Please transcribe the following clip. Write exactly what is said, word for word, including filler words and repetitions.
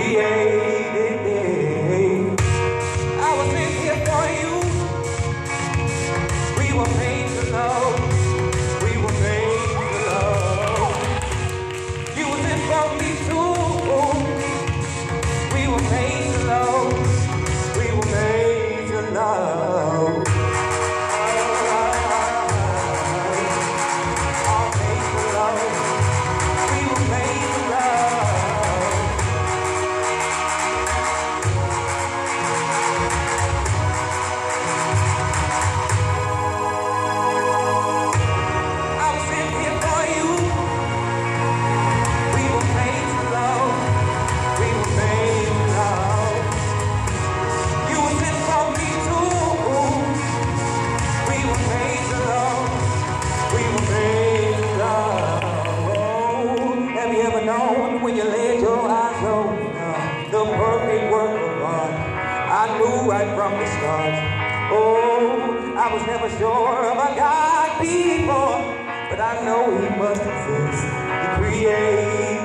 created. I was in here for you. We were made to love. We were made to love. You was in for me too. We were made to love. We were made to love. When you laid your eyes on the perfect work of God, I knew right from the start. Oh, I was never sure of a God before, but I know He must exist. He created.